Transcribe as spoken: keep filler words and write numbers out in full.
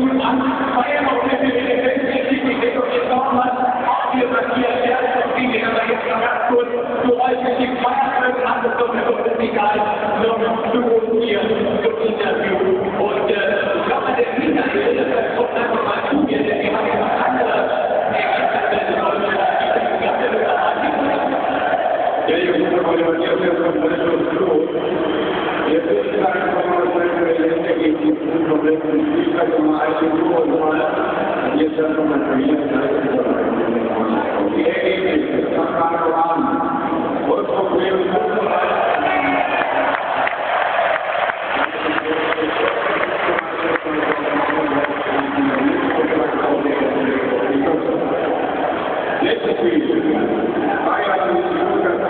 Minuten an. Feiern wir uns mit den Festgeschickt, ich denke, jetzt nochmal auch hier Matthias Scherz und die gehen aber jetzt noch ganz kurz für euch mit dem Feiertag an, das ist doch egal, noch für uns hier zum Interview. Und äh, ich glaube, der Michael, das kommt einfach mal zu mir, denn wir haben ja noch andere Ergebnisse. Ja, ich muss aber die Matthias jetzt komplett schon zu. Jetzt ist es einfach mal so, dass wir jetzt gegen die Probleme nicht mehr so mal eine Tour und mal jetzt dann noch mal verlieren. Die Ergebnisse, das macht gerade an. Und Probleme sind letztes Spiel. Bayern ist die ganz